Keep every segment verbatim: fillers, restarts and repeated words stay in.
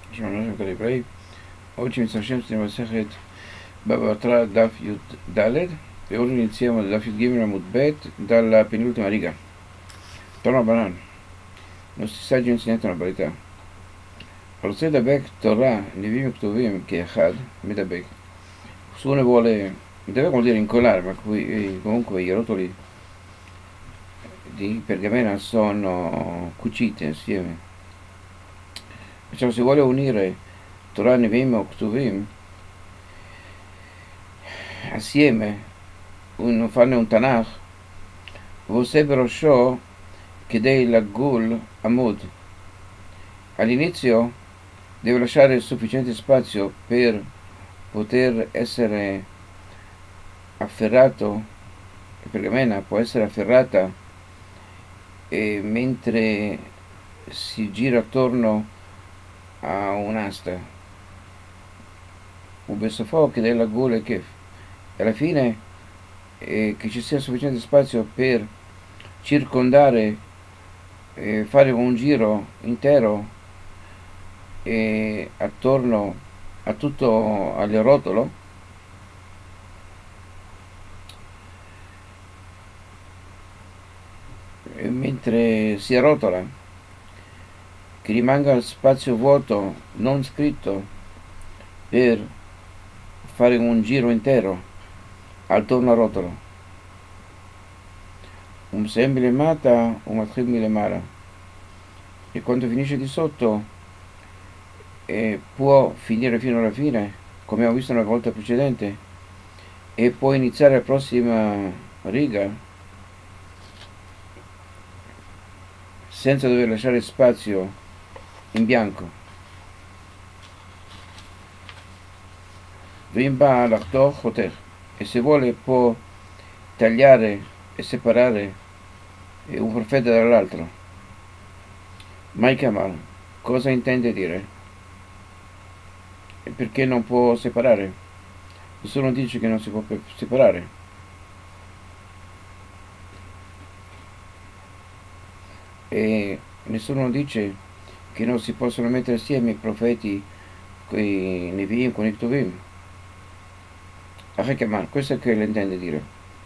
שלום לכם כדברי, עוד שמצטרשם שתהיה מסכת בבא בתרא דף י"ד ועוד נציע דף י"ג עמוד ב' dalla penultima riga. תורה רבנן, נושא di insegnante una verità. רוצה לדבק תורה, נביאים וכתובים כאחד, מדבק. Se uno vuole, deve vuol dire incollare, ma qui, comunque i rotoli di pergamena sono cuciti insieme. Perciò se vuole unire Torah, Nevi'im o Ktuvim assieme, un, farne un Tanakh, ועושה בראשו כדי לגול עמוד. All'inizio deve lasciare sufficiente spazio per poter essere afferrato, la pergamena può essere afferrata e mentre si gira attorno a un'asta. ובסופו כדי לגול היקף. Alla fine eh, che ci sia sufficiente spazio per circondare, eh, fare un giro intero eh, attorno a tutto al rotolo, e mentre si arrotola, che rimanga spazio vuoto non scritto per fare un giro intero attorno al rotolo. Un sem milemata, un matchid milemara. E quando finisce di sotto eh, può finire fino alla fine, come abbiamo visto nella volta precedente, e può iniziare la prossima riga senza dover lasciare spazio in bianco. Vimba l'achtor choter. E se vuole può tagliare e separare un profeta dall'altro. Maikamar, cosa intende dire? E perché non può separare? Nessuno dice che non si può separare. E nessuno dice che non si possono mettere assieme i profeti con i Nevi'im, con i Ktuvim. Questo è che le intende dire.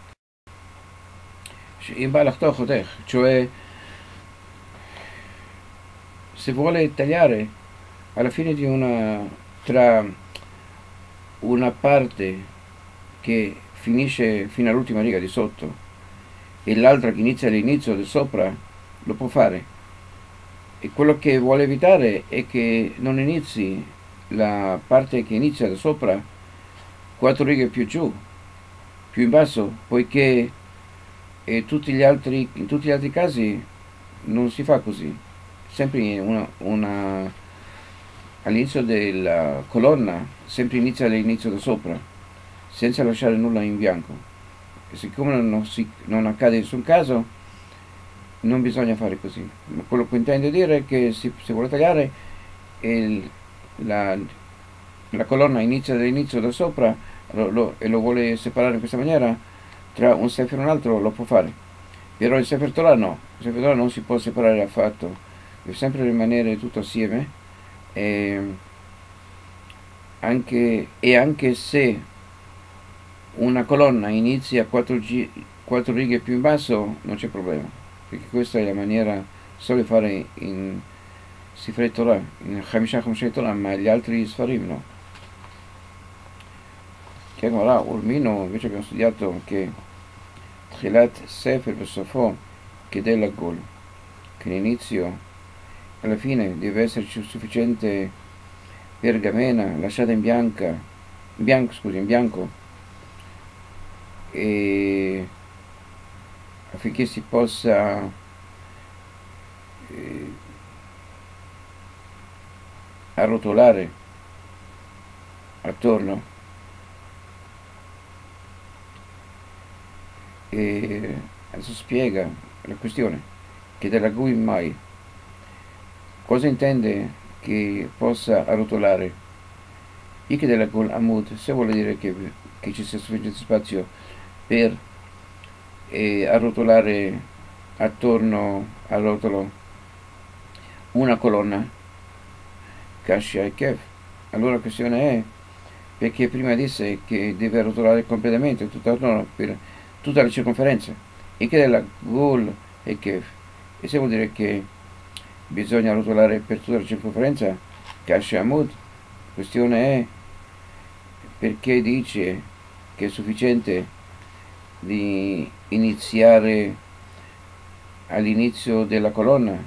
Cioè, se vuole tagliare alla fine di una, tra una parte che finisce fino all'ultima riga di sotto e l'altra che inizia all'inizio di sopra, lo può fare. E quello che vuole evitare è che non inizi la parte che inizia da sopra quattro righe più giù, più in basso, poiché e tutti gli altri, in tutti gli altri casi non si fa così. Sempre una, una all'inizio della colonna, sempre inizia all'inizio da sopra, senza lasciare nulla in bianco. E siccome non, si, non accade in nessun caso, non bisogna fare così. Ma quello che intende dire è che si, se vuole tagliare il, la, la colonna inizia dall'inizio da sopra lo, lo, e lo vuole separare in questa maniera, tra un sefer e un altro lo può fare. Però il sefer Torah no, il sefer Torah non si può separare affatto, deve sempre rimanere tutto assieme, e anche, e anche se una colonna inizia quattro, quattro righe più in basso non c'è problema, perché questa è la maniera solo di fare in Sifrei Torah, in Chamisha Chamisha Torah, ma gli altri Sfarim no. Che ora Urmino invece abbiamo studiato che Tchilat Sefer Besofo Kedei Lagol, che l'inizio alla fine deve esserci sufficiente pergamena lasciata in bianca, in bianco, scusi, in bianco, e affinché si possa eh, arrotolare attorno. E adesso spiega la questione che della Gui mai cosa intende che possa arrotolare. E che della Gul Amud, se vuole dire che, che ci sia sufficiente spazio per eh, arrotolare attorno al rotolo una colonna Kashya e Kef. Allora la questione è perché prima disse che deve rotolare completamente tutta, attorno per tutta la circonferenza e che della Gul e Kef. E se vuol dire che bisogna rotolare per tutta la circonferenza Kashya Amud, la questione è perché dice che è sufficiente di iniziare all'inizio della colonna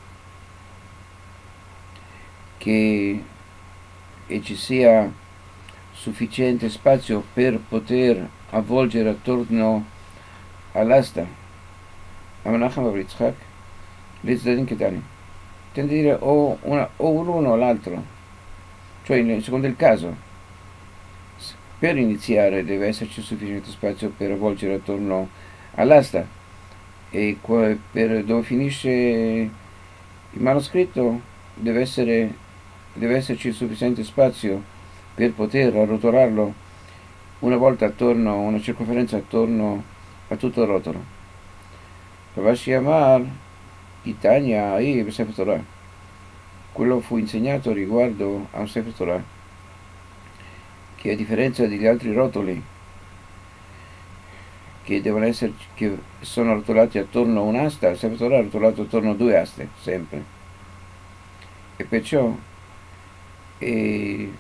che e ci sia sufficiente spazio per poter avvolgere attorno all'asta Menachem Bar Yitzchak l'Izdadin Ketani tende a dire o, una, o l'uno o l'altro, cioè secondo il caso per iniziare deve esserci sufficiente spazio per avvolgere attorno all'asta e per dove finisce il manoscritto deve, essere, deve esserci sufficiente spazio per poter arrotolarlo una volta attorno, una circonferenza attorno a tutto il rotolo. Ravashi Amar, Titania, e Sefer Torah. Quello fu insegnato riguardo a un Sefer Torah che a differenza degli altri rotoli che devono essere che sono rotolati attorno a un'asta, il Sefer Torah è rotolato attorno a due aste sempre, e perciò e,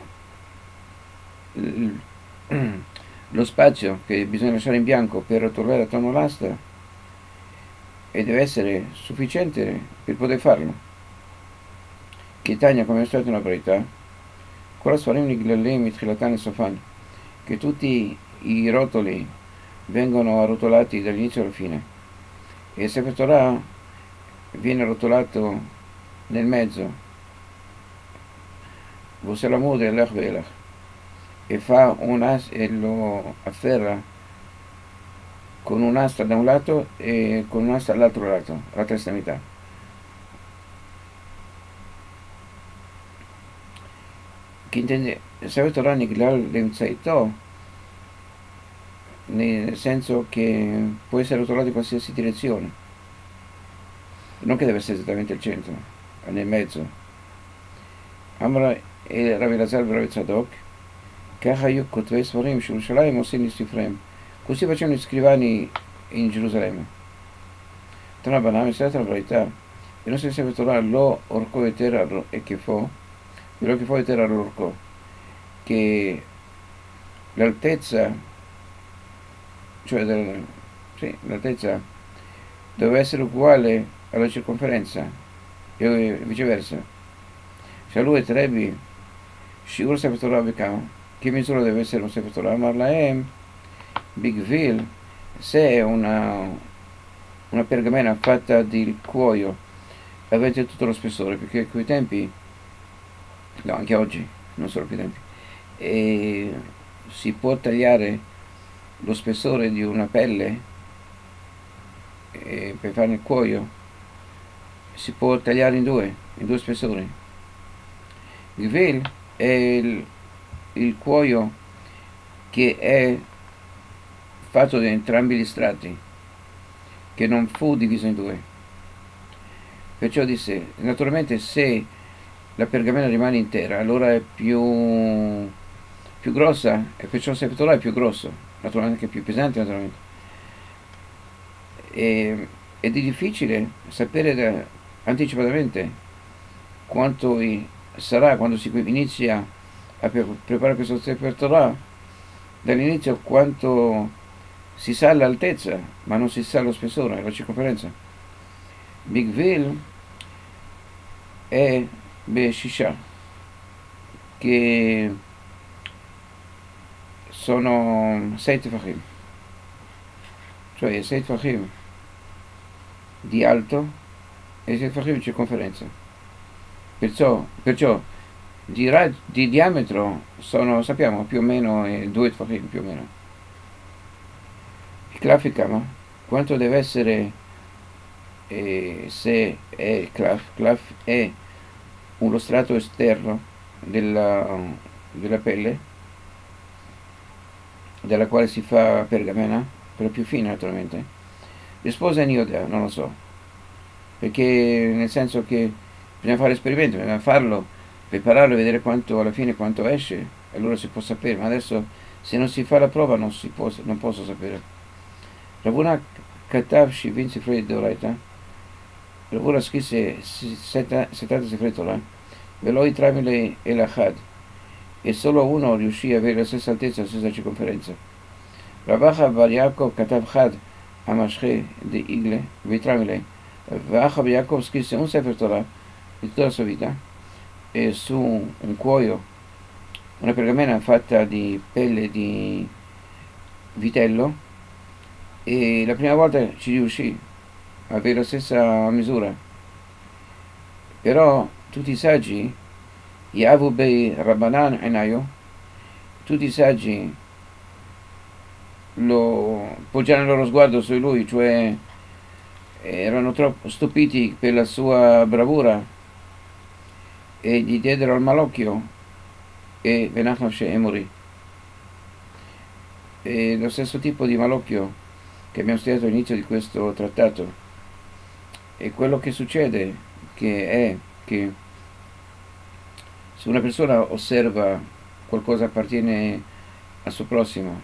lo spazio che bisogna lasciare in bianco per rotolare attorno all'asta e deve essere sufficiente per poter farlo. Che Tania, come è stata una verità, che tutti i rotoli vengono arrotolati dall'inizio alla fine e il Sefer Torah viene arrotolato nel mezzo e fa un as e lo afferra con un'asta da un lato e con un'asta dall'altro lato, all'altra estremità. Che intende il Sefer Torah Niglal Lemzaito, nel senso che può essere rotolato in qualsiasi direzione, non che deve essere esattamente al centro, nel mezzo. Amra e Rav Elazar e Rav Tzadok, Kachayu Kotvei Sfarim Shurushalayim Osin Sifrem, così facevano gli scrivani in Gerusalemme. Tanabanam è stata la verità. Il nostro Sefer Torah lo orco e terra e che fo, quello che poi era l'orco, che l'altezza, cioè del, sì, l'altezza doveva essere uguale alla circonferenza e viceversa. Se lui è Trebi, Shiur Sefer Torah Bekam, che misura deve essere un Sefer Torah? Marlaem, Bigville, se è una, una pergamena fatta di cuoio, avete tutto lo spessore, perché quei tempi, no, anche oggi, non solo più tempi, e si può tagliare lo spessore di una pelle e per fare il cuoio si può tagliare in due, in due spessori. Gvil è il, il cuoio che è fatto di entrambi gli strati, che non fu diviso in due. Perciò disse, naturalmente se la pergamena rimane intera, allora è più, più grossa, e perciò il Sefer Torah è più grosso, naturalmente anche più pesante, naturalmente. E, ed è difficile sapere da, anticipatamente quanto sarà quando si inizia a preparare questo Sefer Torah, dall'inizio quanto si sa l'altezza, ma non si sa lo spessore, la circonferenza. Bigville è Beshisha, che sono sei tefachim, cioè sei tefachim di alto e sei tefachim di circonferenza. Perciò, perciò di, di diametro sono, sappiamo, più o meno eh, due tefachim, più o meno. Il Klafikama, quanto deve essere, eh, se è Klaf, Klaf è uno strato esterno della, della pelle della quale si fa pergamena, però più fine naturalmente. Risposa in Ioda, non lo so, perché nel senso che bisogna fare esperimento, bisogna farlo prepararlo e vedere quanto alla fine quanto esce, allora si può sapere, ma adesso se non si fa la prova non, si può, non posso sapere. Ravuna כתב שבעים ספרי דאורייתא, ravuna scrisse settanta ספרי תורה, ולא התרם אלא אחד, e solo uno riuscì a avere la stessa altezza, la stessa circonferenza. Rav Acha bar Yaakov כתב חד המשחה דעיגלה והתרם אליהם, ואחא bar Yaakov scrisse un sefer Torah di tutta la sua vita, e su un cuoio, una pergamena fatta di pelle di vitello, e la prima volta ci riuscì a avere la stessa misura. Però tutti i saggi, Yavu bei Rabbanan Enayo, tutti i saggi lo poggiarono il loro sguardo su lui, cioè erano troppo stupiti per la sua bravura e gli diedero al malocchio e Venach Nafshe e morì. È lo stesso tipo di malocchio che abbiamo studiato all'inizio di questo trattato. E quello che succede che è che se una persona osserva qualcosa appartiene al suo prossimo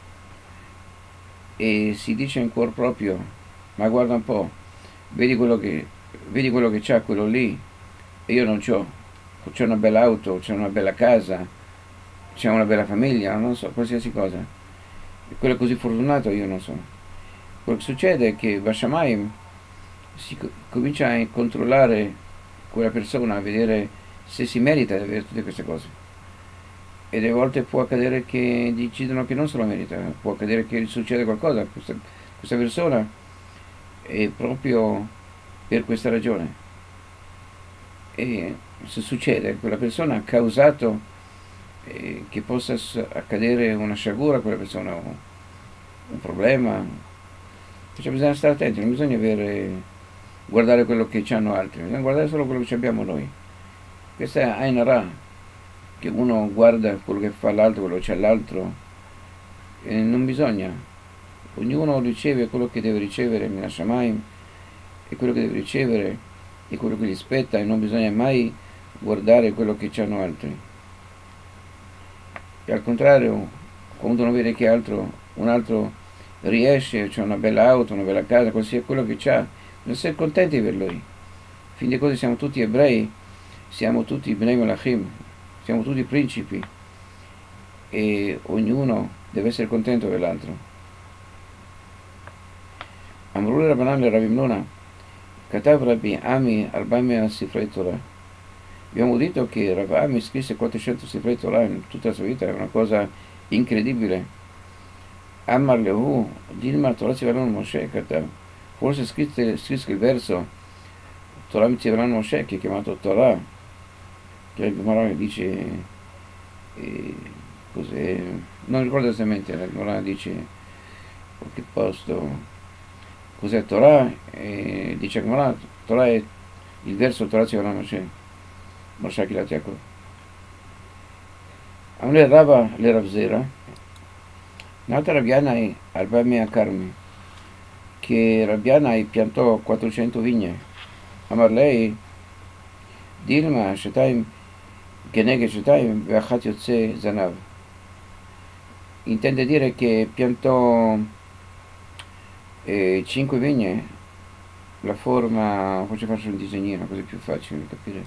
e si dice in cuor proprio, ma guarda un po', vedi quello che vedi quello che c'ha quello lì e io non c'ho, c'è una bella auto, c'è una bella casa, c'è una bella famiglia, non so, qualsiasi cosa, e quello è così fortunato io non so. Quello che succede è che Bashamayim si comincia a controllare quella persona, a vedere se si merita di avere tutte queste cose, e delle volte può accadere che decidono che non se lo merita, può accadere che succede qualcosa a questa, questa persona, e proprio per questa ragione, e se succede quella persona ha causato eh, che possa accadere una sciagura a quella persona, o un problema, cioè bisogna stare attenti, non bisogna avere guardare quello che hanno altri, bisogna guardare solo quello che abbiamo noi. Questa è Ain Hara, che uno guarda quello che fa l'altro, quello che c'è l'altro, e non bisogna, ognuno riceve quello che deve ricevere Min Hashamayim, e quello che deve ricevere è quello che gli spetta, e non bisogna mai guardare quello che hanno altri. E al contrario, quando uno vede che altro, un altro riesce, c'è una bella auto, una bella casa, qualsiasi quello che c'ha, bisogna essere contenti per lui. In fin dei conti siamo tutti ebrei, siamo tutti Bnei Melachim, siamo tutti principi, e ognuno deve essere contento dell'altro. Amrul Rabbanan le Rabbi Mnuna, Katav Rabbi Ami Arbamea Sifrei Torah. Abbiamo detto che Rav Ami scrisse quattrocento Sifrei Torah in tutta la sua vita, è una cosa incredibile. Amar Lehu, Dilmar Torah Tzivaron Moshe Katav. Forse scrisse, scrisse il verso Torah Tzivaron Moshe, che è chiamato Torah, che il Gemara dice, eh, cos'è, non ricordo esattamente, il Gemara dice qualche posto, cos'è Torah, e dice il Gemara, Torah è il verso Torah Tzivaron Moshe, Moshe Kilat Yaakov. Amle Rava le Rav Zera, nata Rav Yanai Arba Mea Karmi, che Rav Yanai piantò quattrocento vigne. Amar lei, Dilma Shetaim Keneged Shetaim Ve'achat Yotze Zanav. Intende dire che piantò eh, cinque vigne, la forma, forse faccio un disegnino così è più facile da capire.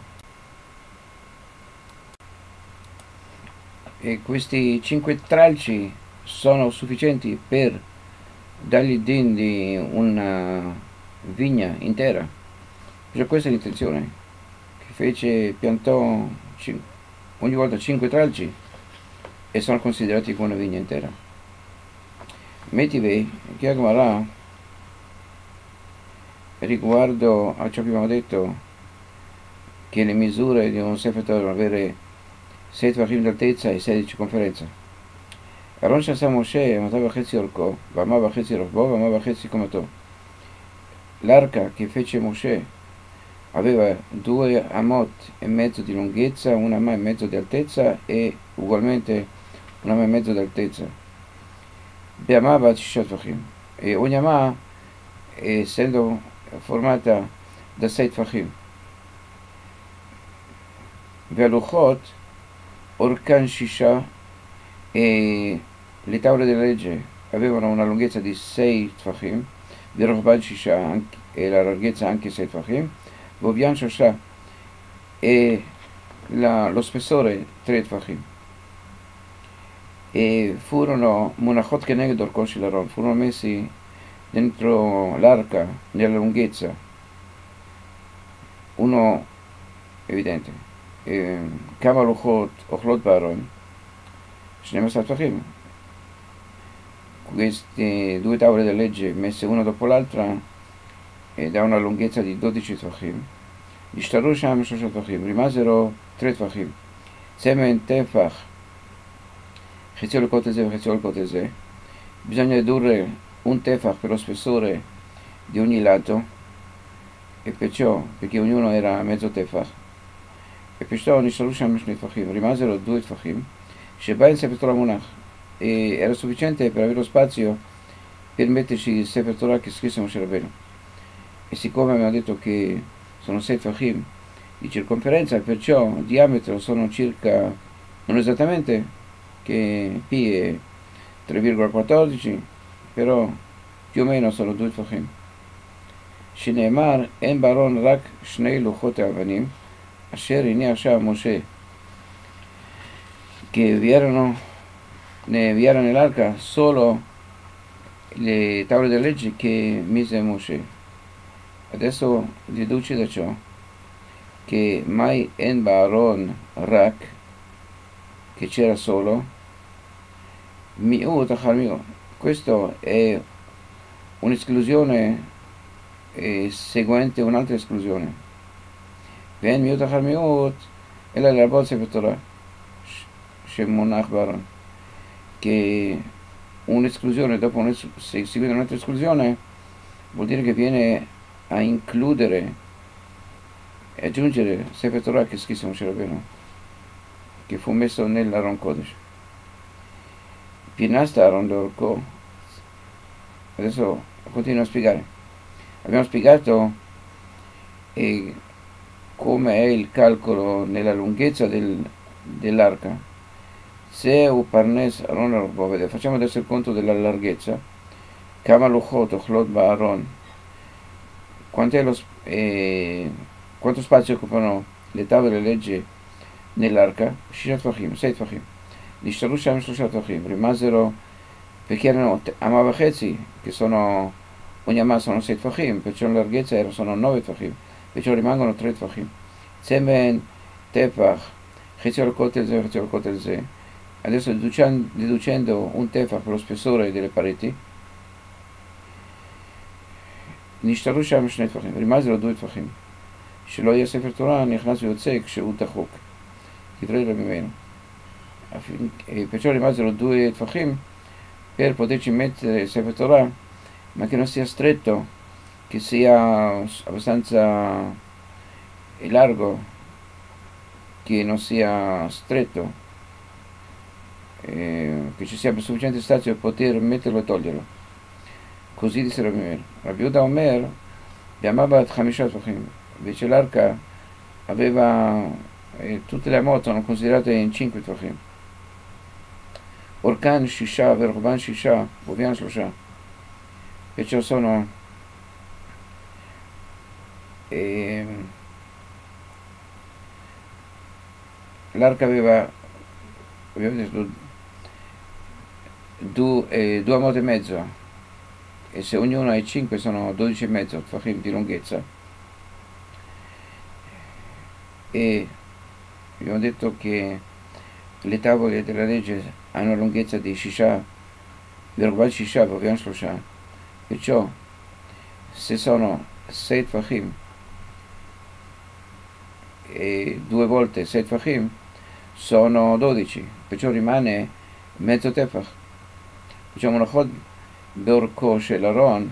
E questi cinque tralci sono sufficienti per dargli din di una vigna intera. Cioè, questa è l'intenzione, che fece, piantò ogni volta cinque tralci e sono considerati come una vigna intera. Metivei, che Gemara, riguardo a ciò che abbiamo detto, che le misure di un Sefer Torah devono avere sei tvachim d'altezza e sei di circonferenza. Aron שעשה משה, אמתה וחצי אורכו, ואמה וחצי רוחבו, ואמה וחצי קומתו. L'arca che fece Mosè aveva due amot e mezzo di lunghezza, una amma e mezzo di altezza e ugualmente una amma e mezzo di altezza. Be'amah bat shisha tvachim. E ogni amma, essendo formata da sei tvachim. והלוחות אורכן שישה, e le tavole della legge avevano una lunghezza di sei tfachim, ורוחבן שישה, e la larghezza anche sei tfachim, והוביין שלושה, e la, lo spessore tre tfachim. E furono monachot keneged orko shel Aron, furono messi dentro l'arca nella lunghezza, uno evidente, kama luchot ochlot ba'aron, שנים-עשר טפחים. Queste due tavole della legge messe una dopo l'altra e da una lunghezza di dodici tfachim, nishtaru sham shlosha tfachim, rimasero tre tfachim, semen tefach חציו לקוט הזה וחציו לקוט הזה. Bisogna ridurre un tefach per lo spessore di ogni lato, e perciò, perché ognuno era mezzo tefach, e perciò nishtaru sham shni tfachim, rimasero due tfachim, sheba il Sefer Torah monach, e era sufficiente per avere lo spazio per metterci il Sefer Torah che scrisse Moshe Rabbeinu. E siccome abbiamo detto che sono sei tfachim di circonferenza, perciò il diametro sono circa, non esattamente, che P è tre virgola quattordici, però più o meno sono due tfachim. שנאמר, אין בארון רק שני לוחות האבנים, אשר הניח שם משה. Che vi erano, ne vi era nell'arca solo le tavole della legge che mise Moshe. Adesso deduce da ciò che mai en ba'aron rak, che c'era solo, mi'ut achar mi'ut. Questo è un'esclusione eh, seguente un'altra esclusione. Ven mi'ut achar mi'ut ela lirabot Sefer Torah shemonach ba'aron. Che un'esclusione dopo seguire un'altra esclusione vuol dire che viene a includere e aggiungere Sefer Torah che scrisse Moshe Rabbeinu, che fu messo nell'Aron Kodesh. Pinasta Aron Dorko. Adesso continuo a spiegare. Abbiamo spiegato eh, come è il calcolo nella lunghezza del, dell'arca. Se u parnes Aron Arbo, facciamo adesso il conto della larghezza. Kama luchot ochlot ba'aron. Quanto, lo, eh, quanto spazio occupano le tavole delle legge nell'arca? Shisha tfachim, sei tfachim. Nishtaru sham shlosha tfachim, rimasero, perché erano ama vachezzi, che sono, ogni ama sono sei tfachim, perciò la larghezza era, sono nove tfachim, perciò rimangono tre tfachim. Semen tefach, chezio al kotel ze, chezio al kotel ze. Adesso deducendo un tefach per lo spessore delle pareti, נשתרו שם שני טפחים, rimasero due טפחים, שלא יהיה ספר תורה נכנס ויוצא כשהוא דחוק, כדברי רבי מאיר. Perciò rimasero due טפחים per poterci mettere Sefer Torah, ma che non sia stretto, che sia abbastanza largo, che non sia stretto, eh, che ci sia sufficiente spazio per poter metterlo e toglierlo. Così disse Rabbi Meir. Rabbi Yehuda Omer, Biamabat Chamisha Tvachim, invece l'arca aveva, eh, tutte le amot sono considerate in cinque Tvachim. Orkan Shisha, Verchban Shisha, Vovian Shlosha. Perciò sono eh, l'arca aveva, abbiamo detto, due, eh, due amot e mezzo. E se ognuno ha cinque sono dodici e mezzo tfachim di lunghezza. E abbiamo detto che le tavole della legge hanno una lunghezza di shisha, verobal shisha, vovian shlosha. Perciò se sono sei tfachim e due volte sei tfachim sono dodici, perciò rimane mezzo tefach. Perciò monachot באורכו של ארון,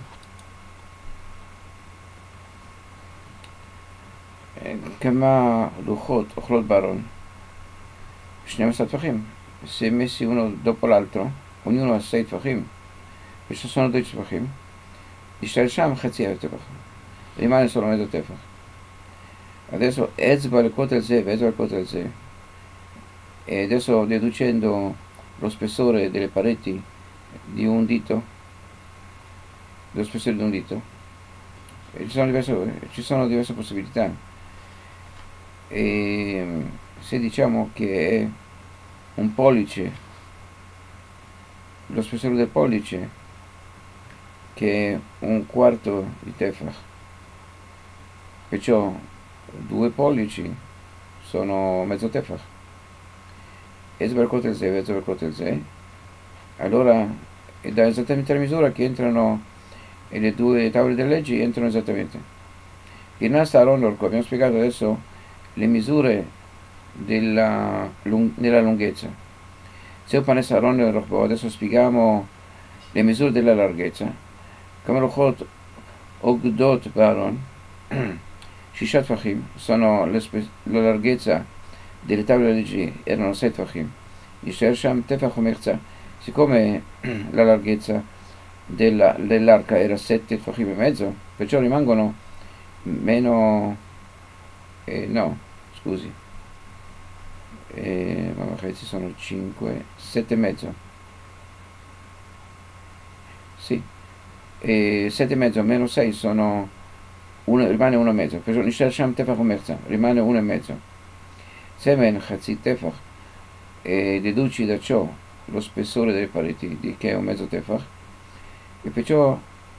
כמה לוחות אוכלות בארון? שנים עשר טפחים. Se messi uno dopo l'altro, ognuno ha sei טפחים, perciò sono dodici טפחים, נשאר שם חצי הטפח, rimane solo mezzo טפח. Adesso Ezba al Kotel Ze, Ezba al Kotel Ze. E adesso deducendo lo spessore delle pareti di un dito, lo spessore di un dito, e ci sono diverse, ci sono diverse possibilità. E se diciamo che è un pollice, lo spessore del pollice, che è un quarto di tefach, perciò due pollici sono mezzo tefach, Ezber Kotel Ze, Ezber Kotel Ze, allora è da esattamente la misura che entrano, e le due tavole delle leggi entrano esattamente. Il Nasta Aron Orco, abbiamo spiegato adesso le misure della, della lunghezza. Se Panes Aron Orco, adesso spieghiamo le misure della larghezza. Come Luchot Ogdot Baron, Shishat Fachim, sono la larghezza delle tavole delle leggi, erano sei Fachim. Yisher Sham Tefach Umerza, siccome la larghezza della, dell'arca era sette Tfachim e mezzo, perciò rimangono meno, eh, no, scusi, eh, ma magari ci sono cinque, sette e mezzo, sì, e sette e mezzo meno sei sono, uno, rimane uno e mezzo, perciò Nishar Sham Tefach Umerza, rimane uno e mezzo. Semen Chatzit Tefach, e deduci da ciò lo spessore delle pareti, di che è un mezzo tefach, e perciò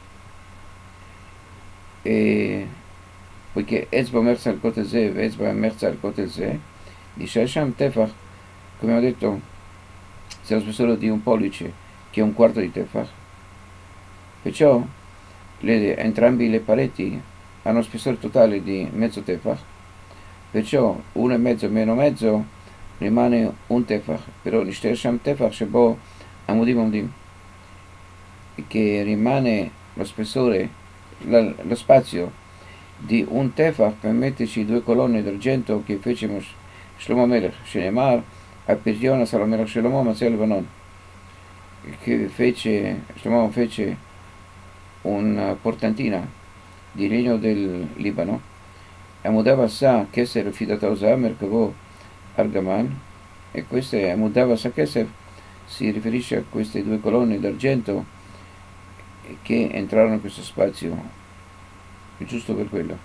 e, poiché Ezba Merza al Kotel Ze e Ezba Merza al Kotel Ze, di Shasham tefach, come ho detto, se lo spessore di un pollice, che è un quarto di tefach, perciò le, entrambi le pareti hanno spessore totale di mezzo tefach, perciò uno e mezzo meno mezzo rimane un tefach, però nishter sham tefach shebo amudim amudim, che rimane lo spessore, la, lo spazio di un tefach per metterci due colonne d'argento che fece Shlomo Melech, Shenemar, a Pirgiona Salomelech Shlomo Mazel Lebanon, che fece, Shlomo fece una portantina di legno del Libano, Amudava Sa Keser Fidatosa Merkavo Argaman, e queste Amudava Sa Keser si riferisce a queste due colonne d'argento che entrarono in questo spazio, giusto per quello.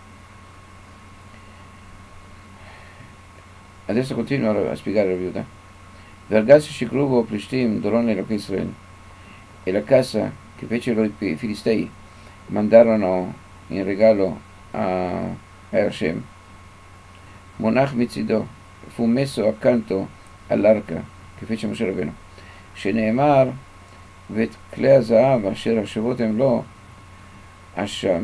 Adesso continuo a spiegare la viuda. Vergas Shikruvo Plishtim Doron Elok Israel, e la casa che fecero i Filistei mandarono in regalo a Hashem, Monach Mitzido, fu messo accanto all'arca che fece Moshe Rabbeinu, Sheneemar ואת כלי הזהב אשר השבות הם לו אשם,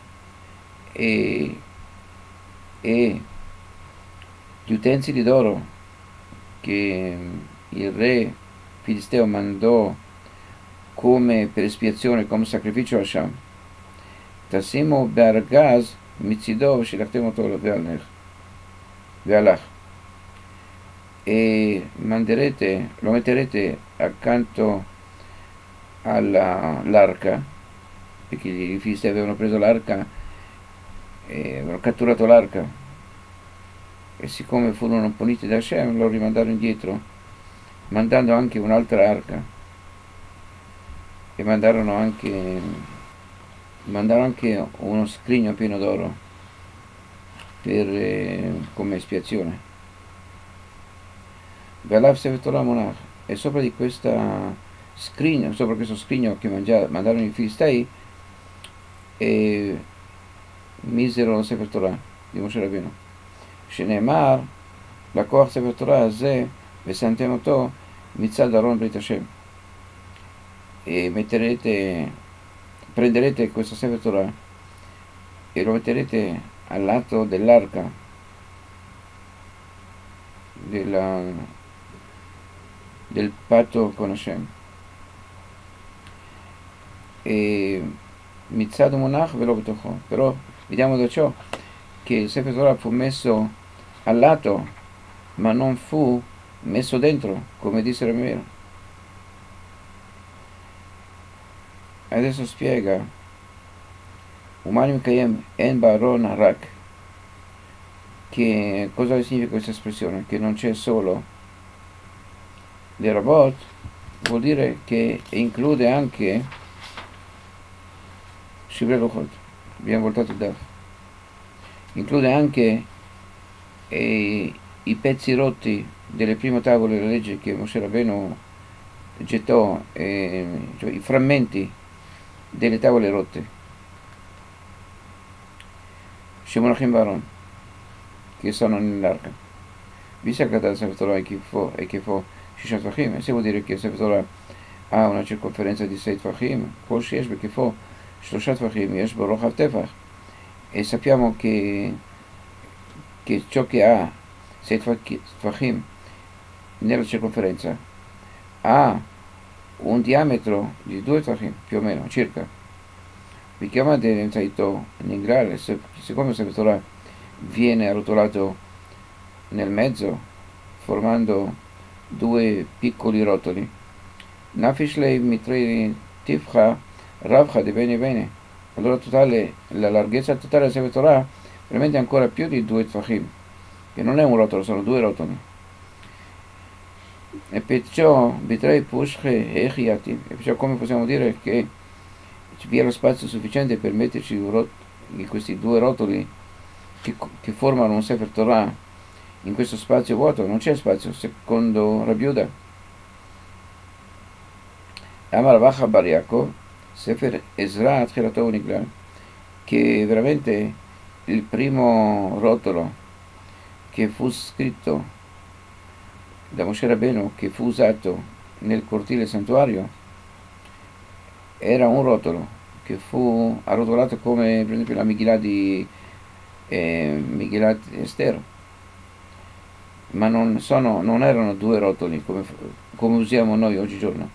e, e gli utensili d'oro che il re filisteo mandò come per espiazione, come sacrificio a Hashem, tasimu be'argaz mitzido shilachtem oto ve'alach, e manderete, lo metterete accanto all'arca, perché i filistei avevano preso l'arca e avevano catturato l'arca, e siccome furono puniti da Hashem lo rimandarono indietro, mandando anche un'altra arca, e mandarono anche mandarono anche uno scrigno pieno d'oro per eh, come espiazione. Ve'alav sefer Torah monach, e sopra di questa scrigno, sopra questo scrigno che mangia, mandarono i filistei, e misero lo sefer Torah di Moshe Rabbeinu, Sheneemar לקוח ספר תורה הזה ושמתם אותו מצד ארון ברית השם, e metterete, prenderete questo sefer Torah e lo metterete al lato dell'arca della, del patto con Hashem, e mitzad monach velo betocho, però vediamo da ciò che il sefer Torah fu messo al lato ma non fu messo dentro, come disse Ramiro. Adesso spiega Umanim Kayem En Baron Harak, che cosa significa questa espressione? Che non c'è solo dei robot, vuol dire che include anche Shivrei Luchot, abbiamo voltato il D A F, include anche eh, i pezzi rotti delle prime tavole della legge che Moshe Rabbeinu gettò, eh, cioè i frammenti delle tavole rotte, Shemonachim Baron, che sono nell'arca. Visto che la Sefer Torah è che fu Shishat Tvachim, e se vuol dire che Sefer Torah ha una circonferenza di sei Tvachim, כל שיש בכיפו שלושה טפחים, יש בו רוחב טפח, e sappiamo che, che ciò che ha sei Tvachim nella circonferenza ha un diametro di due Tvachim, più o meno, circa. Vi chiamate in inglese, siccome il Sefer Torah viene arrotolato nel mezzo, formando due piccoli rotoli, Nafishlei mitrei tifcha ravcha di bene bene, allora totale, la larghezza totale del Sefer Torah veramente ancora più di due Tvachim, che non è un rotolo, sono due rotoli. E perciò mitrei pushche echiati, e perciò come possiamo dire che vi è lo spazio sufficiente per metterci in questi due rotoli che, che formano un Sefer Torah in questo spazio vuoto? Non c'è spazio, secondo Rabbi Yehuda. Amar Rav Acha bar Yaakov, Sefer Ezra Atchilato Uniglal, che veramente il primo rotolo che fu scritto da Moshe Rabbeinu, che fu usato nel cortile santuario, era un rotolo che fu arrotolato come per esempio la Megillah di eh, Megillat Esther, ma non, sono, non erano due rotoli come, come usiamo noi oggigiorno.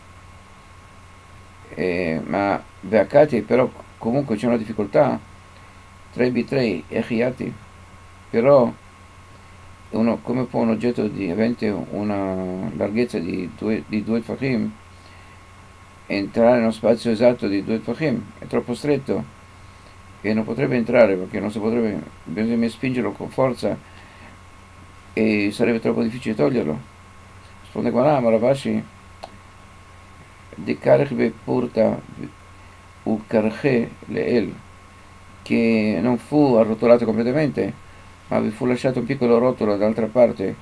Eh, ma Ve'akati, però comunque c'è una difficoltà, tre bi tre Echiati, però uno, come può un oggetto di, avente una larghezza di due, di due Tvachim entrare in uno spazio esatto di due Tvachim? È troppo stretto e non potrebbe entrare, perché non si potrebbe, bisogna spingerlo con forza e sarebbe troppo difficile toglierlo. Risponde Guarà, ma Ravashi di Karech Purta u Karche Leel, che non fu arrotolato completamente, ma vi fu lasciato un piccolo rotolo dall'altra parte,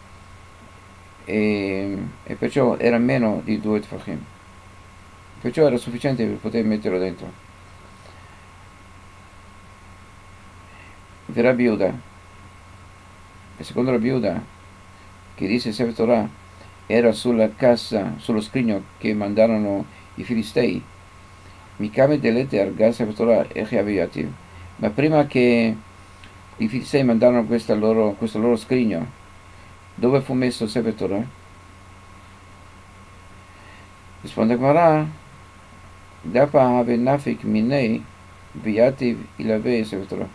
e, e perciò era meno di due Tvachim, perciò era sufficiente per poter metterlo dentro. Vi Rabbi Yehuda, e secondo Rabbi Yehuda, che disse Sefer Torah era sulla cassa, sullo scrigno che mandarono i Filistei, Mikame delete arga Sefer Torah echiaviyativ, ma prima che i Filistei mandarono questo loro, questo loro scrigno, dove fu messo Sefer Torah? Risponde Gemara, Dapa ave nafik minei viyativ ilave Sefer Torah,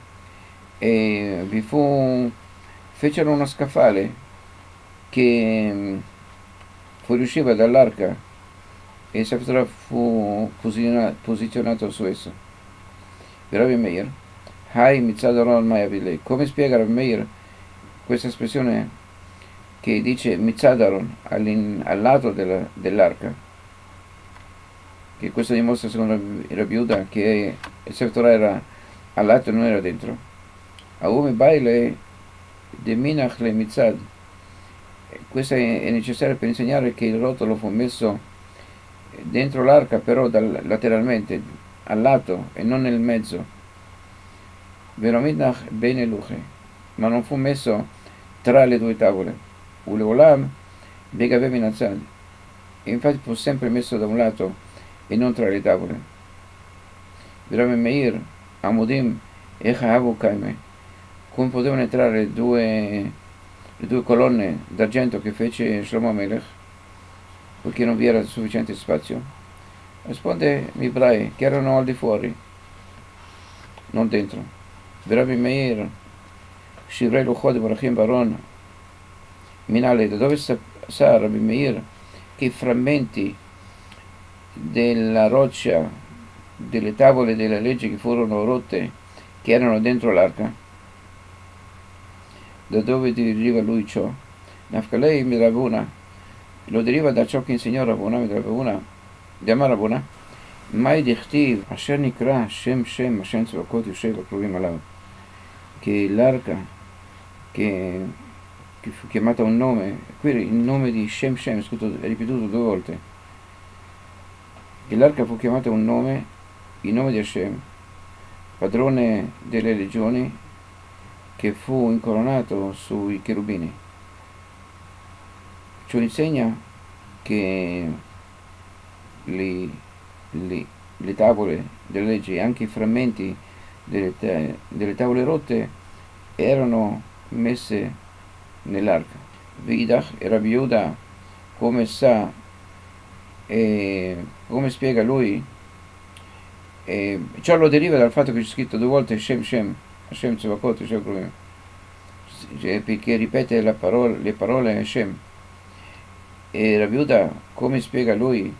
e vi fu, fecero uno scaffale che fuoriusciva dall'arca e il Sefer Torah fu posizionato su esso. Rabbi Meir, Hai mitzad Aron Mayavilei, come spiega Rabbi Meir questa espressione che dice mitzad Aron al lato della, dell'arca, che questo dimostra secondo Rabbi Yehuda che il Sefer Torah era al lato e non era dentro. Aume baile de minach le mitzad, questo è necessario per insegnare che il rotolo fu messo dentro l'arca, però dal, lateralmente, al lato e non nel mezzo. Veromitnach bene luche, ma non fu messo tra le due tavole. Uleolam begave minazzad, e infatti fu sempre messo da un lato e non tra le tavole. Rabbi Meir, Amudim echahavu kaime, come potevano entrare due le due colonne d'argento che fece Shlomo Melech, perché non vi era sufficiente spazio? Risponde Mibrai, che erano al di fuori, non dentro. Rabbi Meir, Shivrei Luchot Barachim Baron, Minale, da dove sa, sa Rabbi Meir che i frammenti della roccia delle tavole della legge che furono rotte, che erano dentro l'arca? da dove deriva lui ciò? Nafkalei mi Ravuna, lo deriva da ciò che insegnò Ravuna, mi Ravuna, di Amar Ravuna, Mai dichtiv, Asher Nikra, Shem Shem, Hashem Tzvakot, Yoshev Akruvim Alav, che l'arca, che, che fu chiamata un nome, qui il nome di Shem Shem è scritto, è ripetuto due volte, che l'arca fu chiamata un nome, il nome di Hashem, padrone delle legioni, che fu incoronato sui cherubini. Ciò insegna che li, li, le tavole delle leggi, anche i frammenti delle, te, delle tavole rotte, erano messe nell'arca. Vidach e Rabbi Yehuda, come sa e come spiega lui, e ciò lo deriva dal fatto che c'è scritto due volte Shem Shem, Hashem Tzvakot, Hashem Kruvim, perché ripete la parola, le parole Hashem. E Rabbi Yehuda, come spiega lui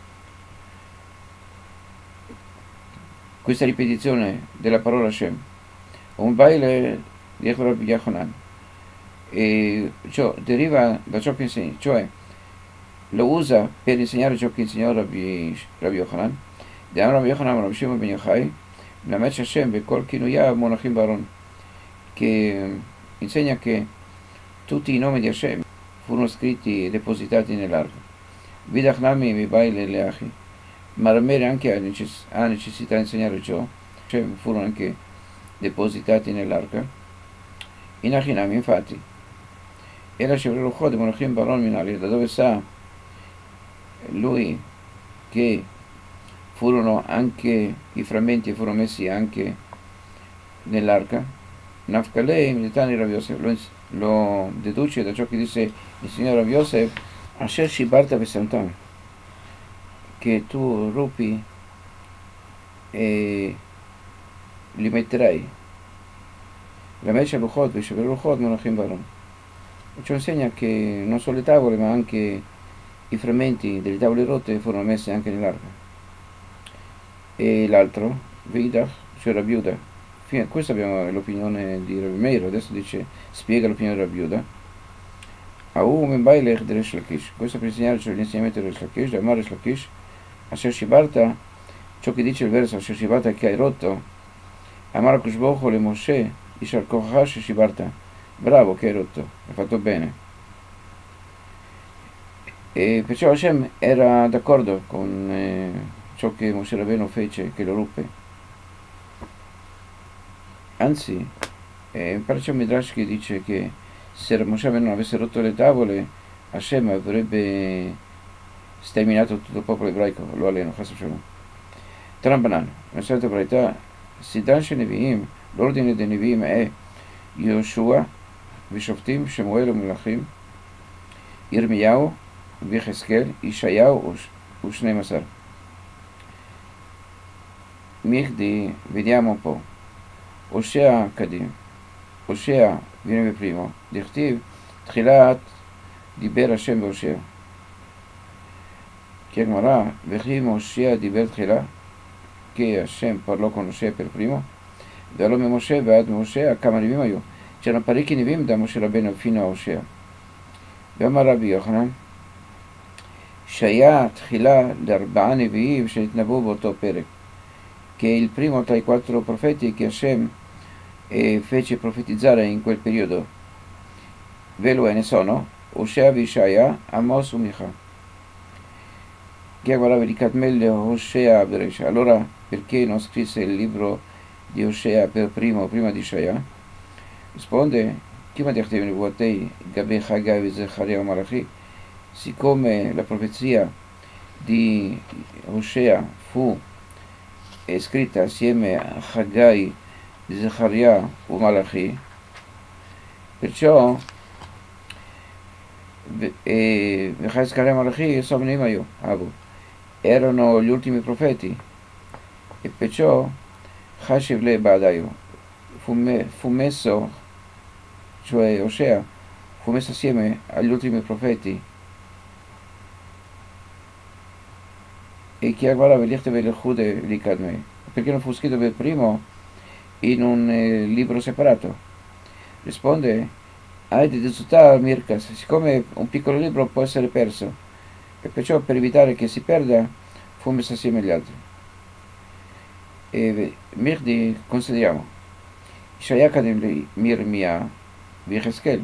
questa ripetizione della parola Hashem? Un baile di Rabbi Yochanan, e ciò deriva da ciò che insegna, cioè lo usa per insegnare ciò che insegnò Rabbi, Rabbi Yochanan. Rabbi Yochanan, Rabbi Shimon ben Yochai, Melamed Hashem Bekol Kinuyav Monachim Baron, che insegna che tutti i nomi di Hashem furono scritti e depositati nell'arca. Vidach Nami Mibaile Leachi, ma Ramere anche ha necessità di insegnare ciò, cioè furono anche depositati nell'arca. In Achinami, infatti, e la Shevreluchot de Monachim Baron Minali, da dove sa lui che furono anche i frammenti furono messi anche nell'arca. Nafkalei Militani Rav Yosef lo, lo deduce da ciò che disse il signor Rav Yosef, Asher Shibarta Vesantam, che tu rupi e li metterai. La Mesha Luchot Veshever Luchot Monachim Baron. Ciò insegna che non solo le tavole ma anche i frammenti delle tavole rotte furono messi anche nell'arca. E l'altro, Vidach, cioè Rabbi Yehuda. Fino a questo abbiamo l'opinione di Rabbi Meir, adesso dice, spiega l'opinione di Rabbi Yehuda. Au Membailech de Resh Lakish, questo per insegnare cioè, l'insegnamento di Resh Lakish, di Amar Resh Lakish, Asher Shibarta, ciò che dice il verso Asher Shibarta che hai rotto, Amar Kushbocho le Moshe, Ishar Kochash Shibarta, bravo che hai rotto, hai fatto bene. E perciò Hashem era d'accordo con eh, ciò che Moshe Rabbeinu fece, che lo ruppe. Anzi, eh, c'è un Midrash che dice che se Moshe Rabbeinu non avesse rotto le tavole, Hashem avrebbe sterminato tutto il popolo ebraico, lo alleno, Chas V'Shalom. Trambanan, una certa varietà, Sidan Sheneviim, l'ordine dei Neviim è Yoshua, Vishoftim, Shemuel e Melachim, Irmiyahu, V'Yecheskel, Ishayahu e Shnei Masar. Michdi, vediamo un po'. Osea Kadim, Osea viene per primo, Dichtiv, Tchilat, Diber Hashem Osea. Chiamarà, Vechim Osea Diber Tchilat, che Hashem parlò con Osea per primo, dall'ome Moshe, Ve'ad Moshe, Kama Nevim Ayu. C'erano parecchi Nevim da Moshe Rabbeinu fino a Osea. Ve'amar Rabbi Yochanan, Shaya Tchila l'Arba'a Neviim Shenitnavu Boto Perek, che è il primo tra i quattro profeti che Hashem eh, fece profetizzare in quel periodo. Velo e ne sono Osea Vishaya, Amos e Micha. Chi guardava di Katmel Osea Beresh, allora perché non scrisse il libro di Osea per primo, prima di Shaya? Risponde, chi mi dice in Vuotei, Gabe Chagai e Zecharia o Malachi, siccome la profezia di Osea fu è scritta assieme a Chagai, Zecharia o Malachi, perciò e Zecharia e Malachi sono io, erano gli ultimi profeti, e perciò Hashiv le Badayu fu, me, fu messo, cioè Osea fu messo assieme agli ultimi profeti. E chi guardava il Jude di Kadmei, perché non fu scritto per primo in un eh, libro separato? Risponde Aide di Zutar Mirkas, siccome un piccolo libro può essere perso, e perciò per evitare che si perda, fu messo assieme agli altri. E Mirdi consideriamo, Ishaya Kadem Mirmia Vicheskel.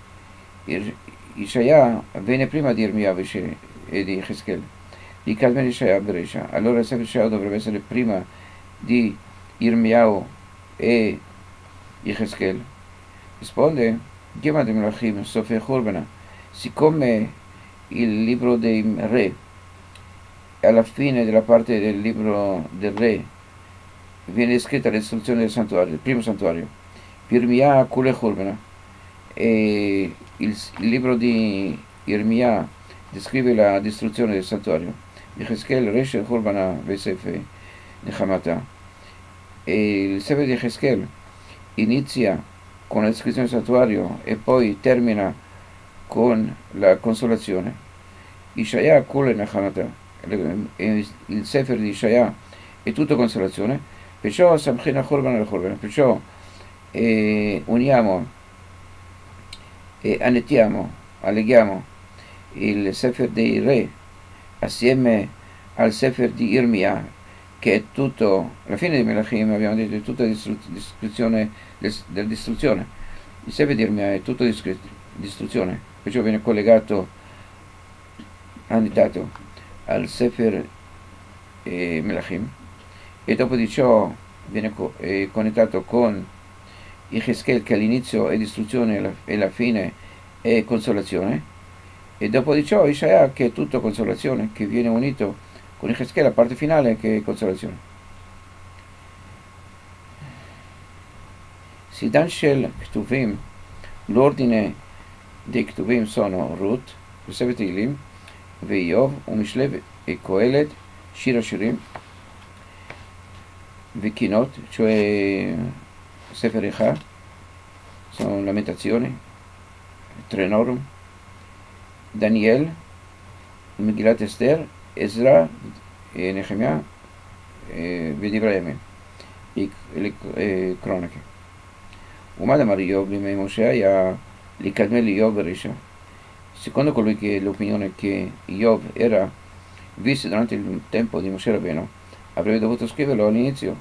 Ishaya venne prima di Irmia e di Cheskel. Di Kadmen Ishaya Beresha. Allora il Sefer Ishaya dovrebbe essere prima di Irmiao e Cheskel. Risponde, Gema de Melachim, Sofia Churbana, siccome il libro dei re, alla fine della parte del libro del re, viene scritta la distruzione del santuario, il primo santuario, Irmia Kule Churbana, e il, il libro di Irmia descrive la distruzione del santuario, Cheskel, Reshe Churbana, Vesefe, Nechamata, e il Sefer di Cheskel inizia con la descrizione del santuario e poi termina con la consolazione. Ishaya Kule Nechamata, il Sefer di Ishaya è tutto consolazione, perciò Samchina Churban al Churban, perciò eh, uniamo e annettiamo, alleghiamo il Sefer dei Re assieme al Sefer di Irmia, che è tutto, alla fine di Melachim abbiamo detto, è tutta descrizione della distruzione. Il Sefer di Irmia è tutto distruzione, perciò viene collegato, annotato al Sefer eh, Melachim, e dopo di ciò viene co- eh, connettato con Cheskel, che all'inizio è distruzione e alla fine è consolazione, e dopo di ciò Ishaya, che è tutto consolazione, che viene unito con Cheskel, la parte finale, che è consolazione. Sidan Shel Ktuvim, l'ordine dei Ktuvim sono Ruth, Sefer Teilim, Veiov, Umishlev e Kohelet, Shir Hashirim, Vikinot, cioè Sefer Echa, sono lamentazioni, Trenorum, Daniel, Megillat Esther, Ezra e Nehemia e Vedivrayamim, e le cronache. Umad Amar Iov Bimei Moshe היה לקדמי לאיוב ברישה. Secondo colui che l'opinione che Iov era visto durante il tempo di Moshe Rabbeinu, avrebbe dovuto scriverlo all'inizio.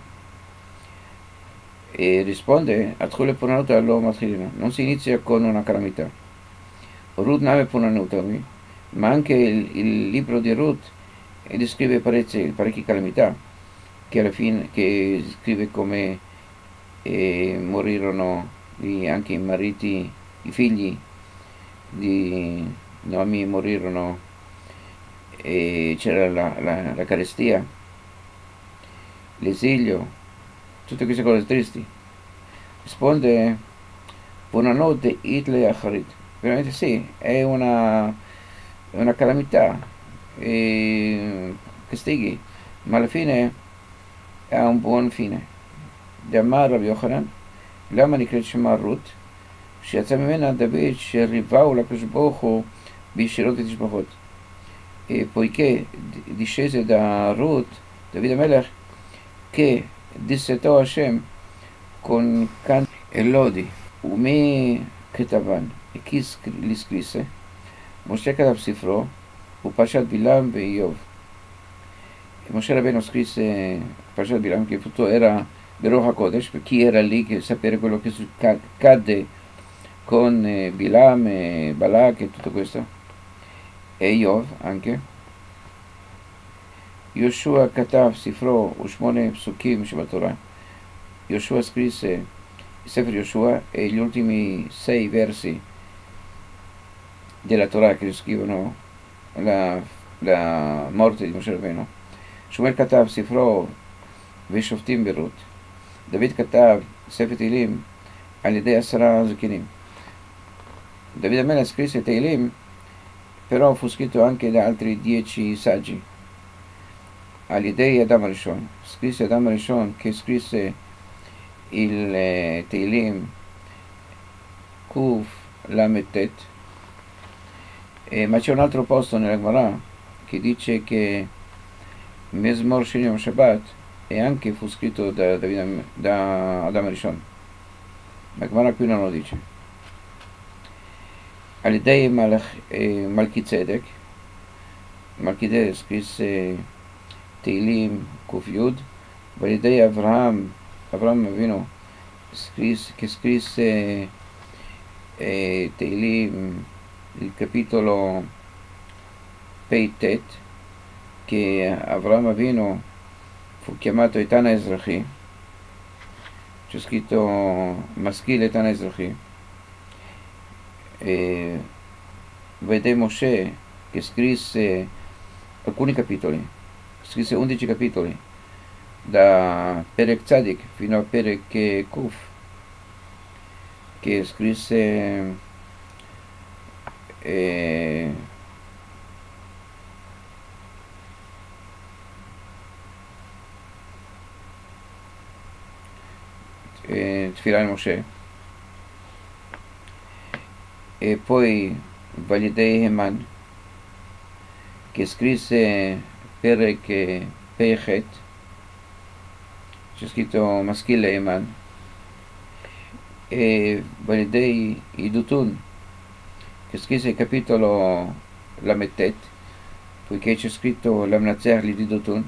E risponde, Atchule Punanuta lo Matrina, non si inizia con una calamità. Ruth Name Punanutami, ma anche il, il libro di Ruth descrive parecchie, parecchie calamità, che alla fine che scrive come eh, morirono i, anche i mariti, i figli di Noemi morirono, e c'era la, la, la carestia, l'esilio, tutte queste cose tristi. Risponde Punanote Itle Acharit, veramente sì, è una, una calamità, e castighi, ma alla fine ha un buon fine. Damar Rabbi Yochanan, למה נקראת שמה רות? שיצא ממנה דוד שריבהו לקדוש ברוך הוא בישירות ותשבחות. Poiché discese da Ruth, Davide Amelech, che dissetò Hashem con canti e lodi. Umi Ketavan, e chi li scrisse? Moshe Katav Sifro, Upashat Bilam e Iov. Moshe Rabbeinu scrisse Pashat Bilam, che tutto era Beruch HaKodesh, per chi era lì, che sapere quello che accadde con eh, Bilam e Balak e tutto questo, e Iov anche. Yoshua Katav Sifro Ushmone Psukim Shebatorah. Yoshua scrisse il Sefer Yoshua e gli ultimi sei versi della Torah che descrivono la, la morte di Moshe Rabbeinu. Shmuel Katav Sifro Veshoftim Berut. David כתב ספר תהילים על ידי עשרה זקנים. Davide Amelech scrisse Teilim, però fu scritto anche da altri dieci saggi. Agli dei Adam Rishon, scrisse Adam Rishon, che scrisse il eh, Teilim Kuf Lametet, eh, ma c'è un altro posto nella Gemara che dice che Mezmor Sheni Yom Shabbat e anche fu scritto da, da, da Adam Rishon, ma Gemara qui non lo dice. על ידי מלך, מלכי צדק, מלכידק scrisse תהילים ק"י, ועל ידי אברהם, אברהם אבינו, che scrisse eh, Teilim, il capitolo Peitet, che Avraham Avinu fu chiamato Etana Ezrachi, c'è scritto maschile Etana Ezrachi, e vede Moshe che scrisse alcuni capitoli, scrisse undici capitoli, da Perek Tzadik fino a Perek Kuf, che scrisse eh, eh, Tfilah Moshe, e poi Validei Heman, che scrisse Perek Peichet, c'è scritto maschile Eman, e Validei Idutun, che scrisse il capitolo Lametet, poiché c'è scritto Lamnatzer Lididutun,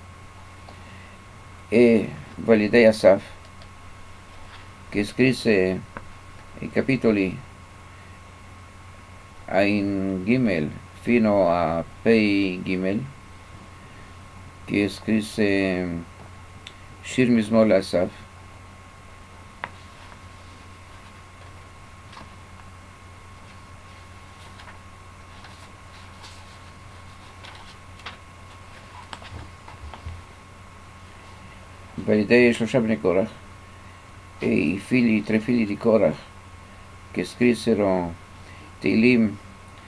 e Validei Asaf, che scrisse i capitoli Ain Gimel fino a Pei Gimel, che scrisse שיר מזמור לאסף, ועל ידי שלושה בני קורח, i figli, tre figli di Korach, che scrissero Teilim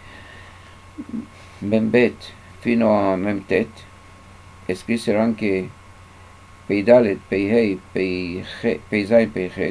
Membet fino a Memtet, e scrissero anche פי ד', פי ה', פי ז', פי ח'.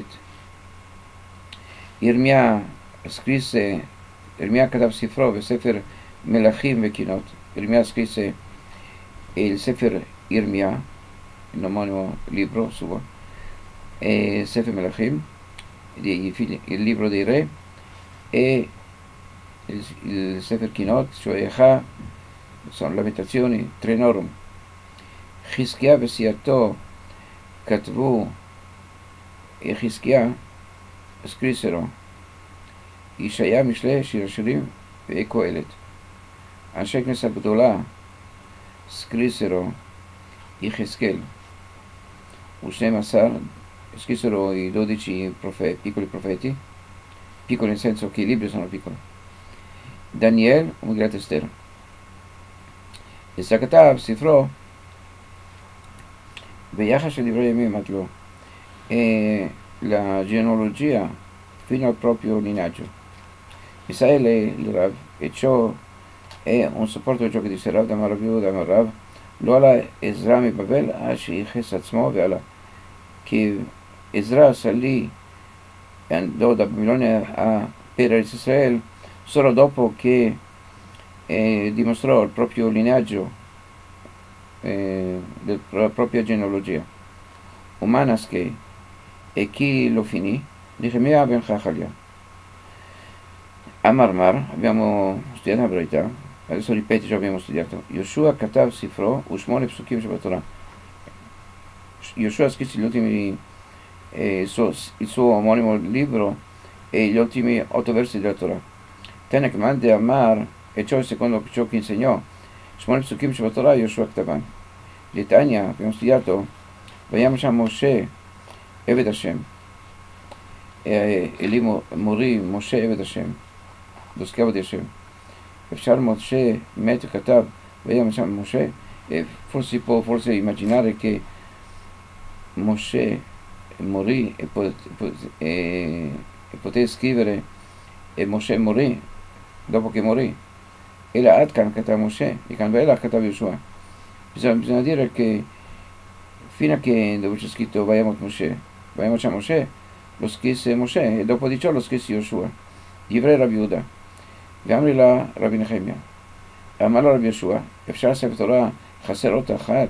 ירמיה scrisse, ירמיה כתב ספרו בספר מלכים וקינות. ירמיה scrisse il ספר ירמיה, il omonimo libro suo, e ספר מלכים, il libro dei re, e il, il ספר קינות, cioè Echa, sono lamentazioni, tre norum. חזקיה וסיעתו כתבו, חזקיה scrissero ישעיה, משלי, שיר השירים וקהלת. אנשי כנסת גדולה scrissero יחזקאל ושנים עשר, scrissero i dodici profe- piccoli profeti, piccoli nel senso che i libri sono piccoli, דניאל ומגילת אסתר. זה כתב ספרו ביחס של דברי ימים, אמרתי לו, eh, la genealogia fino al proprio lineaggio. Mi sai le, le Rav, e ciò è un supporto a ciò che disse Rav, da Rav Yehuda, da Rav, lo alla Ezra mi Babel, a שייחס עצמו ועלה. כי עזרא salì andò da Babilonia a, per Eretz Israele solo dopo che eh, dimostrò il proprio lineaggio, Eh, della propria genealogia. Umanasche, e chi lo finì? Nehemia ben Chachalia. A Marmar abbiamo studiato la verità, adesso ripeti ciò che abbiamo studiato. Yoshua katav sifro ushmone psukim shebatorah. Yoshua scrisse gli ultimi, eh, il, suo, il suo omonimo libro e gli ultimi otto versi della Torah. Tenek mande Amar, e ciò è secondo ciò che insegnò. שמונה פסוקים שבתורה יהושע כתבן. לתניא, abbiamo studiato, ויאמר שם משה עבד השם. אלי מורי משה עבד השם. lo schiavo di Hashem. אפשר משה מת וכתב, ויאמר שם משה, forse si può forse immaginare che Mosè morì e poté scrivere e Mosè morì dopo che morì. אלא עד כאן כתב משה, מכאן ואילך כתב יהושע. bisogna, bisogna dire che fino a che dove c'è scritto Vayamot Mosè, Vayamot שם Mosè, lo scrisse Mosè, e dopo di ciò lo scrisse Yeshua. דברי רב יהודה, ואמרי לה רבי נחמיה, אמר לו רבי יהושע, אפשר ספר תורה חסר אות אחת?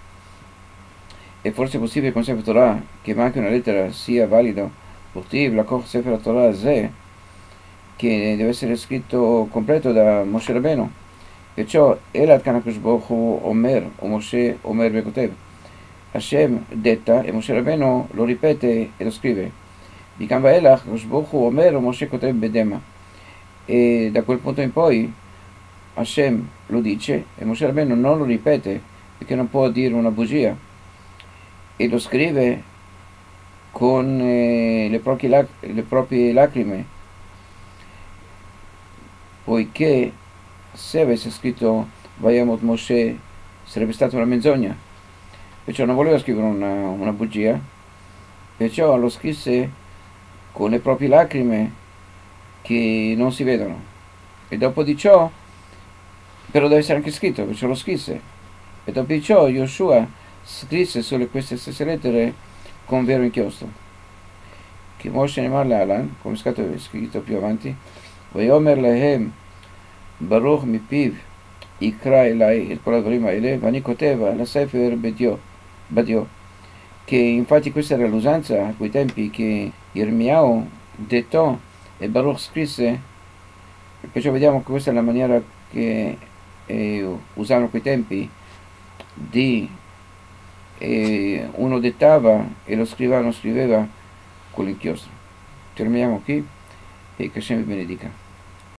E forse è possibile con Sefer Torah che manchi una lettera sia valido, וכתיב לקוח ספר התורה הזה, che deve essere scritto completo da Moshe Rabbeinu. Perciò Elad Kanakush Bohu Omer o Moshe Omer Bekotev. Hashem detta e Moshe Rabbeinu lo ripete e lo scrive. Di Kamba Elach Kakush Bohu Omer o Moshe Kotev Bedema. E da quel punto in poi Hashem lo dice e Moshe Rabbeinu non lo ripete perché non può dire una bugia e lo scrive con eh, le, proprie lac le proprie lacrime, poiché se avesse scritto Vayamot Moshe sarebbe stata una menzogna, perciò non voleva scrivere una, una bugia, perciò lo scrisse con le proprie lacrime che non si vedono, e dopo di ciò però deve essere anche scritto, perciò lo scrisse, e dopo di ciò Yoshua scrisse sulle queste stesse lettere con vero inchiostro. Che Moshe Nemar Le'alan, come è scritto più avanti, Vayomer Lehem Baruch Mipiv Ikra Elai et Kol Advarim Haele Vani Koteva La Sefer Badio, che infatti questa era l'usanza a quei tempi che Irmiao dettò e Baruch scrisse, perciò vediamo che questa è la maniera che eh, usavano quei tempi, di eh, uno dettava e lo scrivano scriveva con l'inchiostro. Terminiamo qui e che Hashem vi benedica.